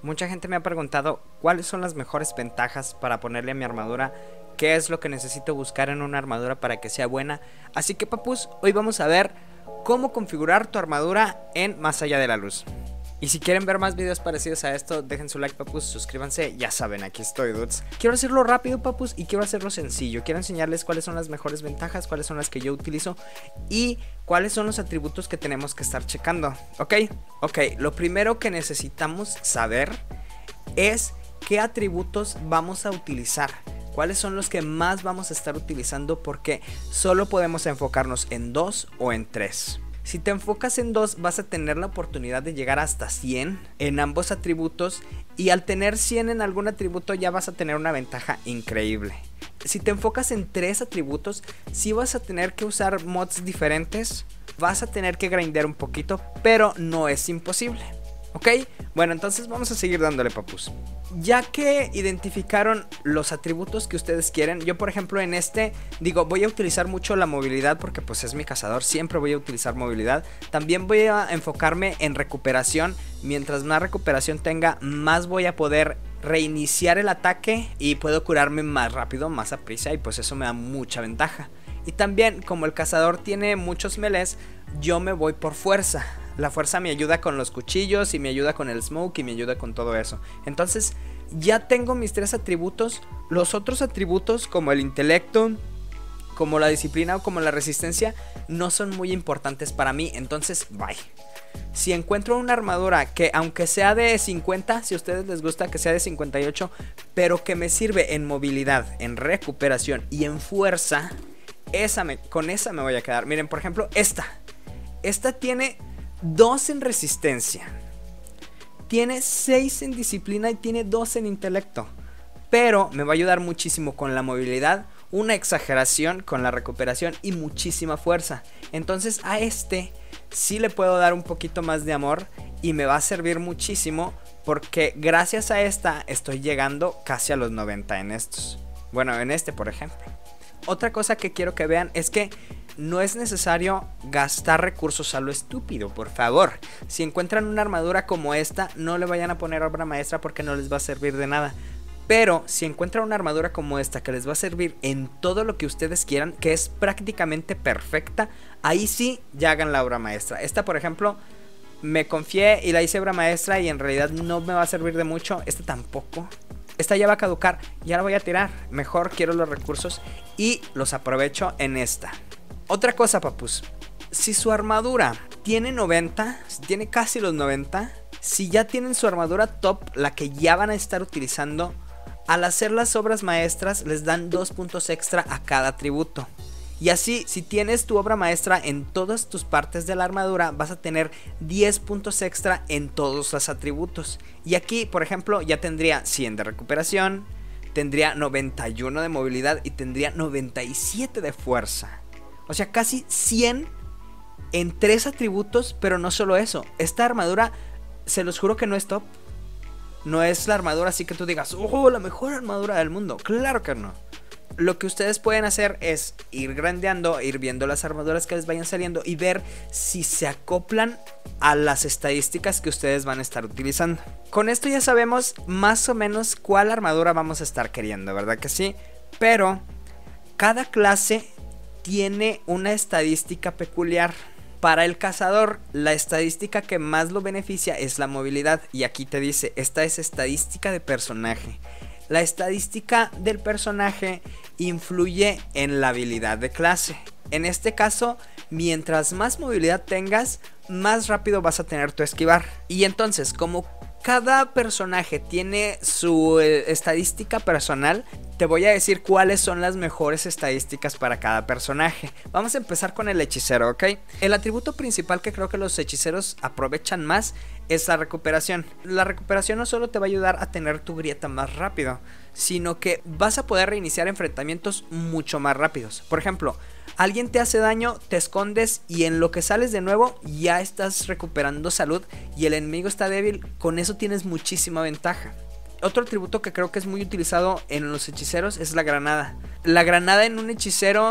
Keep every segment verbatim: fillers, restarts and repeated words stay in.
Mucha gente me ha preguntado cuáles son las mejores ventajas para ponerle a mi armadura, qué es lo que necesito buscar en una armadura para que sea buena. Así que papus, hoy vamos a ver cómo configurar tu armadura en Más Allá de la Luz. Y si quieren ver más videos parecidos a esto, dejen su like, papus, suscríbanse, ya saben, aquí estoy, dudes. Quiero hacerlo rápido, papus, y quiero hacerlo sencillo. Quiero enseñarles cuáles son las mejores ventajas, cuáles son las que yo utilizo y cuáles son los atributos que tenemos que estar checando, ¿ok? Ok, lo primero que necesitamos saber es qué atributos vamos a utilizar. Cuáles son los que más vamos a estar utilizando, porque solo podemos enfocarnos en dos o en tres. Si te enfocas en dos, vas a tener la oportunidad de llegar hasta cien en ambos atributos, y al tener cien en algún atributo ya vas a tener una ventaja increíble. Si te enfocas en tres atributos, sí vas a tener que usar mods diferentes, vas a tener que grindear un poquito, pero no es imposible, ¿ok? Bueno, entonces vamos a seguir dándole, papus. Ya que identificaron los atributos que ustedes quieren, yo por ejemplo en este digo, voy a utilizar mucho la movilidad porque pues es mi cazador, siempre voy a utilizar movilidad. También voy a enfocarme en recuperación, mientras más recuperación tenga, más voy a poder reiniciar el ataque y puedo curarme más rápido, más a prisa, y pues eso me da mucha ventaja. Y también como el cazador tiene muchos melees, yo me voy por fuerza. La fuerza me ayuda con los cuchillos y me ayuda con el smoke y me ayuda con todo eso. Entonces ya tengo mis tres atributos. Los otros atributos como el intelecto, como la disciplina o como la resistencia no son muy importantes para mí. Entonces bye. Si encuentro una armadura que aunque sea de cincuenta, si a ustedes les gusta que sea de cincuenta y ocho, pero que me sirve en movilidad, en recuperación y en fuerza, esa me, con esa me voy a quedar. Miren, por ejemplo, esta. Esta tiene dos en resistencia, tiene seis en disciplina y tiene dos en intelecto, pero me va a ayudar muchísimo con la movilidad, una exageración con la recuperación y muchísima fuerza. Entonces a este sí le puedo dar un poquito más de amor y me va a servir muchísimo, porque gracias a esta estoy llegando casi a los noventa en estos. Bueno, en este por ejemplo. Otra cosa que quiero que vean es que no es necesario gastar recursos a lo estúpido, por favor. Si encuentran una armadura como esta, no le vayan a poner obra maestra porque no les va a servir de nada. Pero si encuentran una armadura como esta que les va a servir en todo lo que ustedes quieran, que es prácticamente perfecta, ahí sí ya hagan la obra maestra. Esta por ejemplo me confié y la hice obra maestra y en realidad no me va a servir de mucho. Esta tampoco. Esta ya va a caducar, ya la voy a tirar. Mejor quiero los recursos y los aprovecho en esta. Otra cosa, papus, si su armadura tiene noventa, si tiene casi los noventa, si ya tienen su armadura top, la que ya van a estar utilizando, al hacer las obras maestras les dan dos puntos extra a cada atributo. Y así, si tienes tu obra maestra en todas tus partes de la armadura, vas a tener diez puntos extra en todos los atributos. Y aquí, por ejemplo, ya tendría cien de recuperación, tendría noventa y uno de movilidad y tendría noventa y siete de fuerza. O sea, casi cien en tres atributos, pero no solo eso. Esta armadura, se los juro que no es top. No es la armadura así que tú digas, oh, la mejor armadura del mundo. Claro que no. Lo que ustedes pueden hacer es ir grandeando, ir viendo las armaduras que les vayan saliendo y ver si se acoplan a las estadísticas que ustedes van a estar utilizando. Con esto ya sabemos más o menos cuál armadura vamos a estar queriendo, ¿verdad que sí? Pero cada clase tiene una estadística peculiar. Para el cazador, la estadística que más lo beneficia es la movilidad. Y aquí te dice, esta es estadística de personaje. La estadística del personaje influye en la habilidad de clase. En este caso, mientras más movilidad tengas, más rápido vas a tener tu esquivar. Y entonces, como cada personaje tiene su eh, estadística personal, te voy a decir cuáles son las mejores estadísticas para cada personaje. Vamos a empezar con el hechicero, ¿ok? El atributo principal que creo que los hechiceros aprovechan más es la recuperación. La recuperación no solo te va a ayudar a tener tu grieta más rápido, sino que vas a poder reiniciar enfrentamientos mucho más rápidos. Por ejemplo, alguien te hace daño, te escondes y en lo que sales de nuevo ya estás recuperando salud y el enemigo está débil. Con eso tienes muchísima ventaja. Otro atributo que creo que es muy utilizado en los hechiceros es la granada. La granada en un hechicero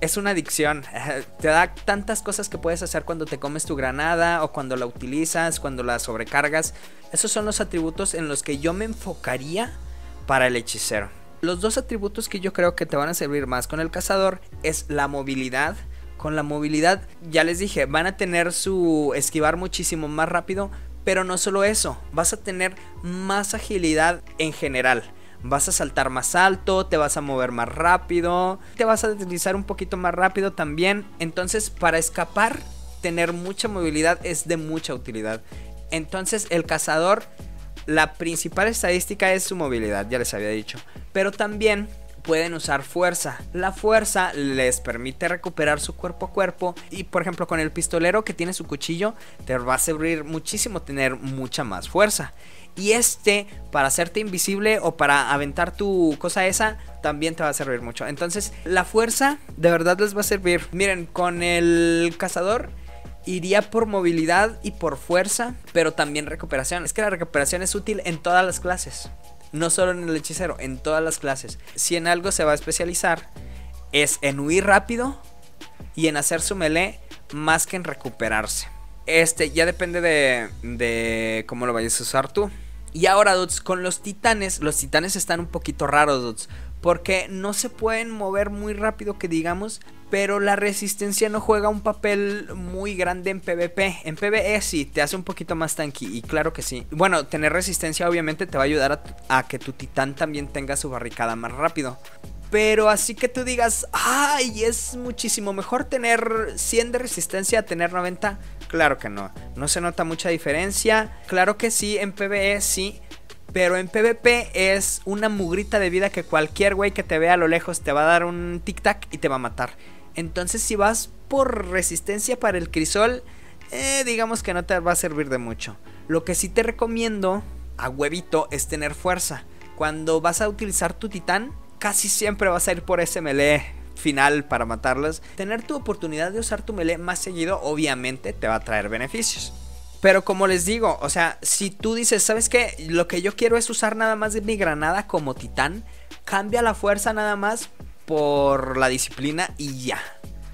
es una adicción. Te da tantas cosas que puedes hacer cuando te comes tu granada o cuando la utilizas, cuando la sobrecargas. Esos son los atributos en los que yo me enfocaría para el hechicero. Los dos atributos que yo creo que te van a servir más con el cazador es la movilidad. Con la movilidad, ya les dije, van a tener su esquivar muchísimo más rápido, pero no solo eso, vas a tener más agilidad en general. Vas a saltar más alto, te vas a mover más rápido, te vas a deslizar un poquito más rápido también. Entonces, para escapar, tener mucha movilidad es de mucha utilidad. Entonces, el cazador, la principal estadística es su movilidad, ya les había dicho. Pero también pueden usar fuerza. La fuerza les permite recuperar su cuerpo a cuerpo. Y por ejemplo, con el pistolero que tiene su cuchillo, te va a servir muchísimo tener mucha más fuerza. Y este, para hacerte invisible o para aventar tu cosa esa, también te va a servir mucho. Entonces, la fuerza de verdad les va a servir. Miren, con el cazador iría por movilidad y por fuerza, pero también recuperación. Es que la recuperación es útil en todas las clases. No solo en el hechicero, en todas las clases. Si en algo se va a especializar, es en huir rápido y en hacer su melee más que en recuperarse. Este ya depende de, de cómo lo vayas a usar tú. Y ahora, dudes, con los titanes, los titanes están un poquito raros, dudes, porque no se pueden mover muy rápido, que digamos, pero la resistencia no juega un papel muy grande en PvP. En PvE sí, te hace un poquito más tanky, y claro que sí. Bueno, tener resistencia obviamente te va a ayudar a, a que tu titán también tenga su barricada más rápido. Pero así que tú digas, ay, es muchísimo mejor tener cien de resistencia a tener noventa. Claro que no, no se nota mucha diferencia. Claro que sí, en PvE sí, pero en PvP es una mugrita de vida que cualquier güey que te vea a lo lejos te va a dar un tic tac y te va a matar. Entonces, si vas por resistencia para el crisol, eh, digamos que no te va a servir de mucho. Lo que sí te recomiendo a huevito es tener fuerza. Cuando vas a utilizar tu titán, casi siempre vas a ir por ese melee final para matarlos. Tener tu oportunidad de usar tu melee más seguido obviamente te va a traer beneficios. Pero como les digo, o sea, si tú dices, ¿sabes qué? Lo que yo quiero es usar nada más de mi granada como titán, cambia la fuerza nada más por la disciplina y ya.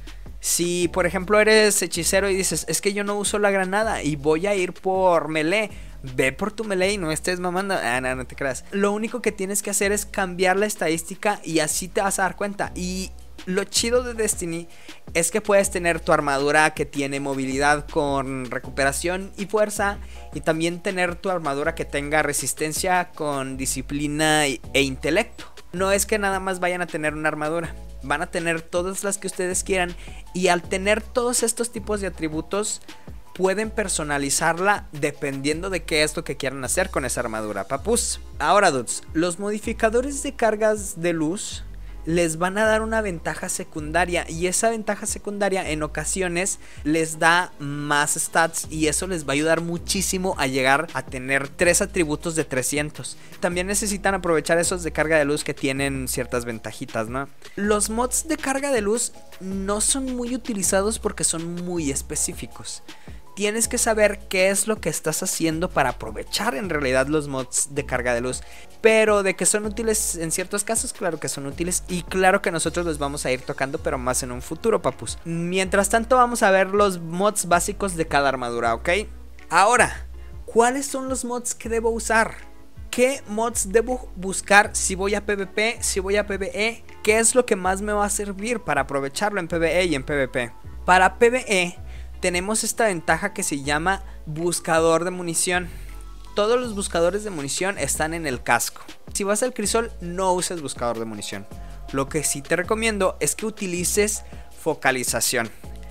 Si por ejemplo eres hechicero y dices, es que yo no uso la granada y voy a ir por melee, ve por tu melee y no estés mamando. Ah, no, no te creas. Lo único que tienes que hacer es cambiar la estadística y así te vas a dar cuenta. Y lo chido de Destiny es que puedes tener tu armadura que tiene movilidad con recuperación y fuerza, y también tener tu armadura que tenga resistencia con disciplina e intelecto. No es que nada más vayan a tener una armadura, van a tener todas las que ustedes quieran, y al tener todos estos tipos de atributos pueden personalizarla dependiendo de qué es lo que quieran hacer con esa armadura, papus. Ahora, dudes, los modificadores de cargas de luz les van a dar una ventaja secundaria, y esa ventaja secundaria en ocasiones les da más stats, y eso les va a ayudar muchísimo a llegar a tener tres atributos de trescientos. También necesitan aprovechar esos de carga de luz que tienen ciertas ventajitas, ¿no? Los mods de carga de luz no son muy utilizados porque son muy específicos. Tienes que saber qué es lo que estás haciendo para aprovechar en realidad los mods de carga de luz. Pero de que son útiles en ciertos casos, claro que son útiles. Y claro que nosotros los vamos a ir tocando, pero más en un futuro, papus. Mientras tanto vamos a ver los mods básicos de cada armadura, ¿ok? Ahora, ¿cuáles son los mods que debo usar? ¿Qué mods debo buscar si voy a PvP, si voy a PvE? ¿Qué es lo que más me va a servir para aprovecharlo en PvE y en PvP? Para PvE tenemos esta ventaja que se llama buscador de munición. Todos los buscadores de munición están en el casco. Si vas al crisol, no uses buscador de munición. Lo que sí te recomiendo es que utilices focalización.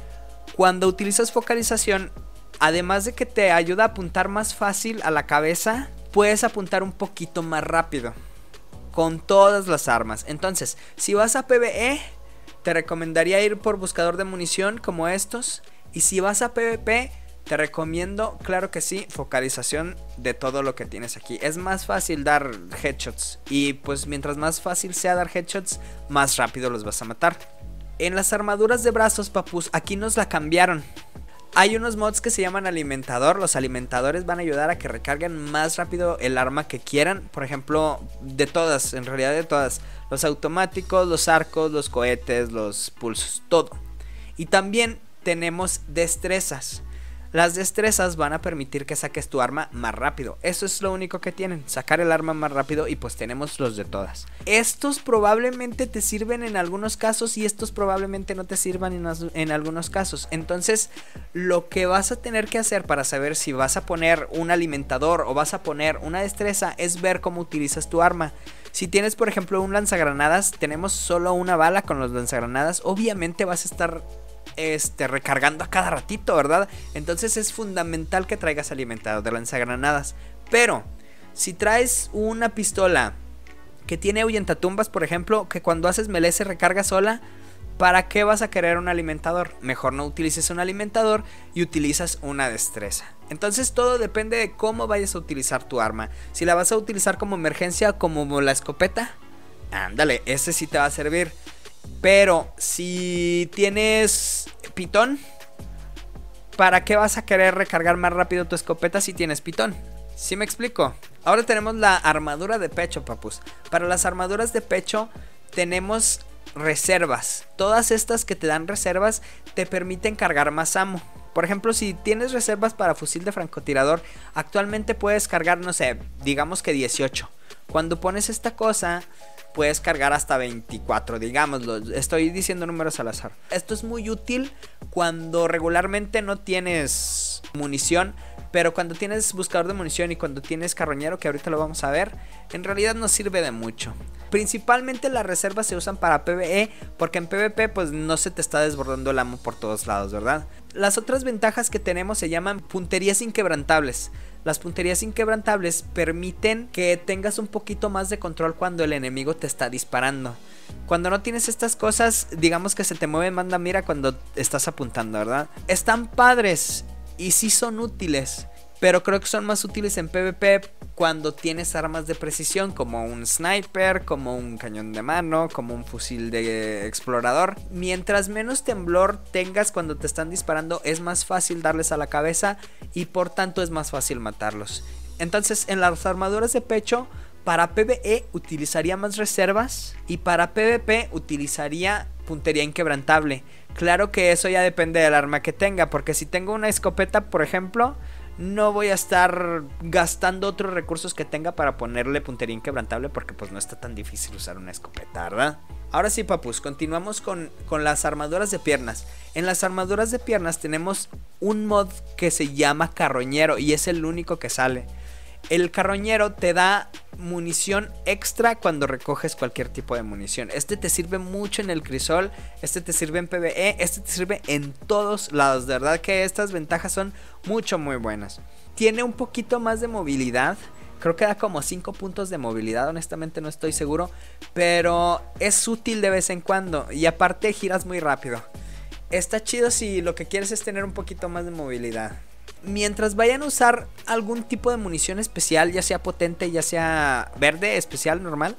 Cuando utilizas focalización, además de que te ayuda a apuntar más fácil a la cabeza, puedes apuntar un poquito más rápido con todas las armas. Entonces, si vas a PvE, te recomendaría ir por buscador de munición como estos. Y si vas a PvP, te recomiendo, claro que sí, focalización de todo lo que tienes aquí. Es más fácil dar headshots, y pues mientras más fácil sea dar headshots, más rápido los vas a matar. En las armaduras de brazos, papus, aquí nos la cambiaron. Hay unos mods que se llaman alimentador. Los alimentadores van a ayudar a que recarguen más rápido el arma que quieran. Por ejemplo, de todas, en realidad de todas. Los automáticos, los arcos, los cohetes, los pulsos, todo. Y también tenemos destrezas. Las destrezas van a permitir que saques tu arma más rápido. Eso es lo único que tienen, sacar el arma más rápido. Y pues tenemos los de todas. Estos probablemente te sirven en algunos casos y estos probablemente no te sirvan en, en algunos casos. Entonces lo que vas a tener que hacer para saber si vas a poner un alimentador o vas a poner una destreza es ver cómo utilizas tu arma. Si tienes por ejemplo un lanzagranadas, tenemos solo una bala con los lanzagranadas. Obviamente vas a estar Este, recargando a cada ratito, ¿verdad? Entonces es fundamental que traigas alimentador de lanzagranadas. Pero si traes una pistola que tiene ahuyentatumbas, por ejemplo, que cuando haces melee se recarga sola, ¿para qué vas a querer un alimentador? Mejor no utilices un alimentador y utilizas una destreza. Entonces todo depende de cómo vayas a utilizar tu arma. Si la vas a utilizar como emergencia, como la escopeta, ándale, ese sí te va a servir. Pero si tienes pitón, ¿para qué vas a querer recargar más rápido tu escopeta si tienes pitón? ¿Sí me explico? Ahora tenemos la armadura de pecho, papus. Para las armaduras de pecho tenemos reservas. Todas estas que te dan reservas te permiten cargar más ammo. Por ejemplo, si tienes reservas para fusil de francotirador, actualmente puedes cargar, no sé, digamos que dieciocho. Cuando pones esta cosa, puedes cargar hasta veinticuatro, digámoslo. Estoy diciendo números al azar. Esto es muy útil cuando regularmente no tienes munición. Pero cuando tienes buscador de munición y cuando tienes carroñero, que ahorita lo vamos a ver, en realidad no sirve de mucho. Principalmente las reservas se usan para PvE, porque en PvP pues no se te está desbordando el ammo por todos lados, ¿verdad? Las otras ventajas que tenemos se llaman punterías inquebrantables. Las punterías inquebrantables permiten que tengas un poquito más de control cuando el enemigo te está disparando. Cuando no tienes estas cosas, digamos que se te mueve más la mira cuando estás apuntando, ¿verdad? Están padres y sí son útiles, pero creo que son más útiles en PvP cuando tienes armas de precisión como un sniper, como un cañón de mano, como un fusil de explorador. Mientras menos temblor tengas cuando te están disparando, es más fácil darles a la cabeza y por tanto es más fácil matarlos. Entonces en las armaduras de pecho, para PvE utilizaría más reservas y para PvP utilizaría puntería inquebrantable. Claro que eso ya depende del arma que tenga, porque si tengo una escopeta, por ejemplo, no voy a estar gastando otros recursos que tenga para ponerle puntería inquebrantable, porque pues no está tan difícil usar una escopeta, ¿verdad? Ahora sí, papus, continuamos con, con las armaduras de piernas. En las armaduras de piernas tenemos un mod que se llama carroñero y es el único que sale. El carroñero te da munición extra cuando recoges cualquier tipo de munición. Este te sirve mucho en el crisol, este te sirve en PvE, este te sirve en todos lados. De verdad que estas ventajas son mucho muy buenas. Tiene un poquito más de movilidad. Creo que da como cinco puntos de movilidad, honestamente no estoy seguro. Pero es útil de vez en cuando y aparte giras muy rápido. Está chido si lo que quieres es tener un poquito más de movilidad. Mientras vayan a usar algún tipo de munición especial, ya sea potente, ya sea verde, especial, normal,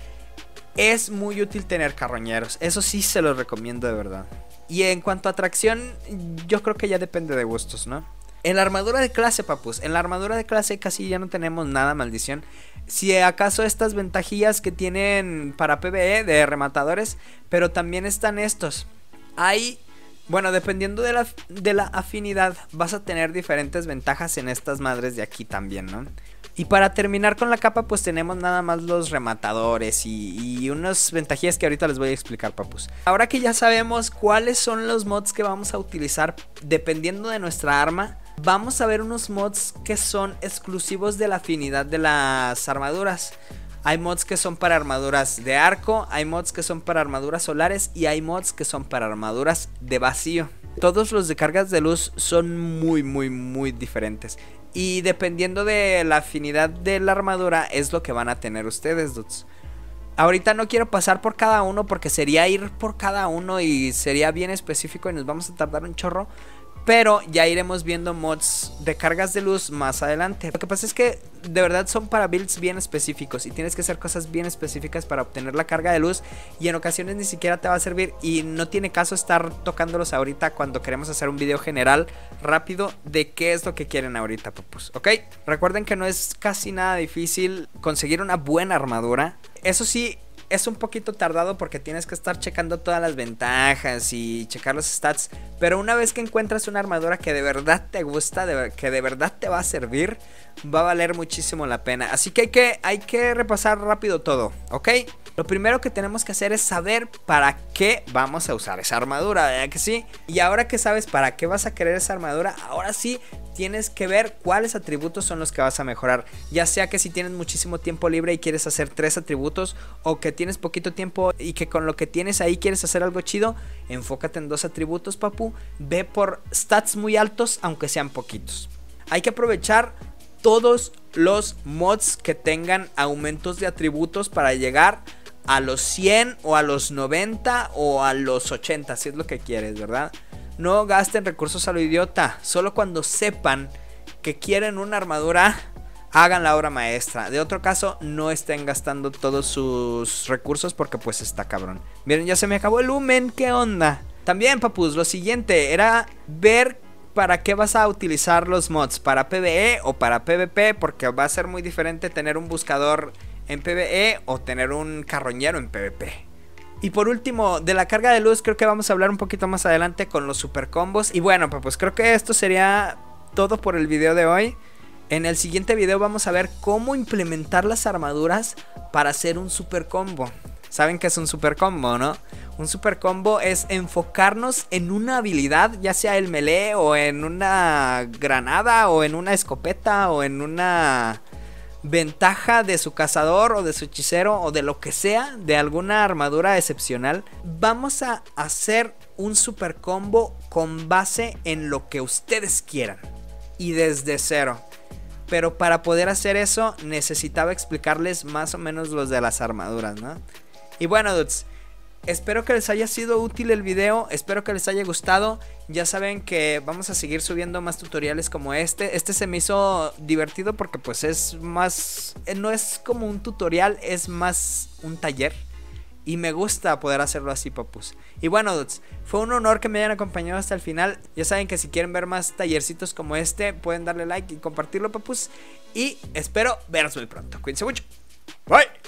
es muy útil tener carroñeros. Eso sí se los recomiendo de verdad. Y en cuanto a tracción, yo creo que ya depende de gustos, ¿no? En la armadura de clase, papus, en la armadura de clase casi ya no tenemos nada, maldición. Si acaso estas ventajillas que tienen para PvE de rematadores, pero también están estos. Hay... Bueno, dependiendo de la, de la afinidad, vas a tener diferentes ventajas en estas madres de aquí también, ¿no? Y para terminar con la capa, pues tenemos nada más los rematadores y, y unas ventajillas que ahorita les voy a explicar, papus. Ahora que ya sabemos cuáles son los mods que vamos a utilizar dependiendo de nuestra arma, vamos a ver unos mods que son exclusivos de la afinidad de las armaduras. Hay mods que son para armaduras de arco, hay mods que son para armaduras solares y hay mods que son para armaduras de vacío. Todos los de cargas de luz son muy muy muy diferentes. Y dependiendo de la afinidad de la armadura es lo que van a tener ustedes, dudes. Ahorita no quiero pasar por cada uno porque sería ir por cada uno y sería bien específico y nos vamos a tardar un chorro. pero ya iremos viendo mods de cargas de luz más adelante. Lo que pasa es que de verdad son para builds bien específicos y tienes que hacer cosas bien específicas para obtener la carga de luz, y en ocasiones ni siquiera te va a servir y no tiene caso estar tocándolos ahorita cuando queremos hacer un video general rápido de qué es lo que quieren ahorita, papus, ¿ok? Recuerden que no es casi nada difícil conseguir una buena armadura. Eso sí, es un poquito tardado porque tienes que estar checando todas las ventajas y checar los stats, pero una vez que encuentras una armadura que de verdad te gusta, de que de verdad te va a servir, va a valer muchísimo la pena. Así que hay que, hay que repasar rápido todo, ¿ok? Lo primero que tenemos que hacer es saber para qué vamos a usar esa armadura, ¿verdad que sí? Y ahora que sabes para qué vas a querer esa armadura, ahora sí tienes que ver cuáles atributos son los que vas a mejorar. Ya sea que si tienes muchísimo tiempo libre y quieres hacer tres atributos, o que tienes poquito tiempo y que con lo que tienes ahí quieres hacer algo chido, enfócate en dos atributos, papu. Ve por stats muy altos, aunque sean poquitos. Hay que aprovechar todos los mods que tengan aumentos de atributos para llegar a los cien o a los noventa o a los ochenta, si es lo que quieres, ¿verdad? No gasten recursos a lo idiota. Solo cuando sepan que quieren una armadura, hagan la obra maestra. De otro caso, no estén gastando todos sus recursos porque pues está cabrón. Miren, ya se me acabó el lumen, ¿qué onda? También, papus, lo siguiente era ver para qué vas a utilizar los mods, para PvE o para PvP, porque va a ser muy diferente tener un buscador en PvE o tener un carroñero en PvP. Y por último, de la carga de luz creo que vamos a hablar un poquito más adelante con los super combos. Y bueno, pues creo que esto sería todo por el video de hoy. En el siguiente video vamos a ver cómo implementar las armaduras para hacer un super combo. ¿Saben qué es un super combo, no? Un super combo es enfocarnos en una habilidad, ya sea el melee o en una granada o en una escopeta o en una ventaja de su cazador o de su hechicero o de lo que sea, de alguna armadura excepcional. Vamos a hacer un super combo con base en lo que ustedes quieran y desde cero. Pero para poder hacer eso necesitaba explicarles más o menos los de las armaduras, ¿no? Y bueno, dudes, espero que les haya sido útil el video, espero que les haya gustado. Ya saben que vamos a seguir subiendo más tutoriales como este. Este se me hizo divertido porque pues es más, no es como un tutorial, es más un taller. Y me gusta poder hacerlo así, papus. Y bueno, dudes, fue un honor que me hayan acompañado hasta el final. Ya saben que si quieren ver más tallercitos como este, pueden darle like y compartirlo, papus. Y espero veros muy pronto. Cuídense mucho. Bye.